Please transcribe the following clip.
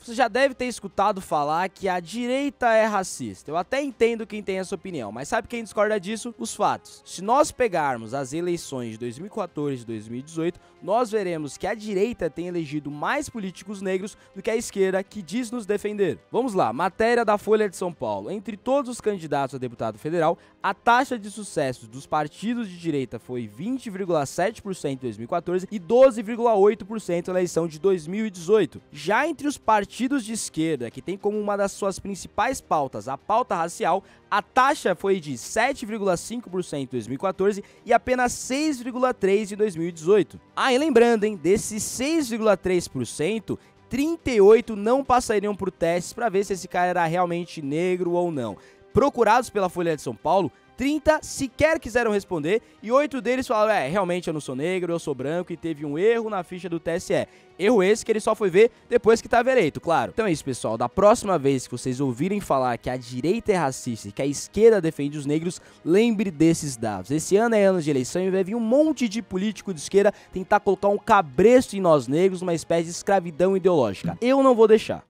Você já deve ter escutado falar que a direita é racista. Eu até entendo quem tem essa opinião, mas sabe quem discorda disso? Os fatos. Se nós pegarmos as eleições de 2014 e 2018, nós veremos que a direita tem elegido mais políticos negros do que a esquerda, que diz nos defender. Vamos lá, matéria da Folha de São Paulo. Entre todos os candidatos a deputado federal, a taxa de sucesso dos partidos de direita foi 20,7% em 2014 e 12,8% na eleição de 2018. Já entre os partidos de esquerda, que tem como uma das suas principais pautas a pauta racial, a taxa foi de 7,5% em 2014 e apenas 6,3% em 2018. Ah, e lembrando, hein, desses 6,3%, 38 não passariam por testes para ver se esse cara era realmente negro ou não. Procurados pela Folha de São Paulo, 30 sequer quiseram responder e 8 deles falaram, realmente eu não sou negro, eu sou branco e teve um erro na ficha do TSE. Erro esse que ele só foi ver depois que estava eleito, claro. Então é isso, pessoal. Da próxima vez que vocês ouvirem falar que a direita é racista e que a esquerda defende os negros, lembre desses dados. Esse ano é ano de eleição e vai vir um monte de político de esquerda tentar colocar um cabresto em nós negros, uma espécie de escravidão ideológica. Eu não vou deixar.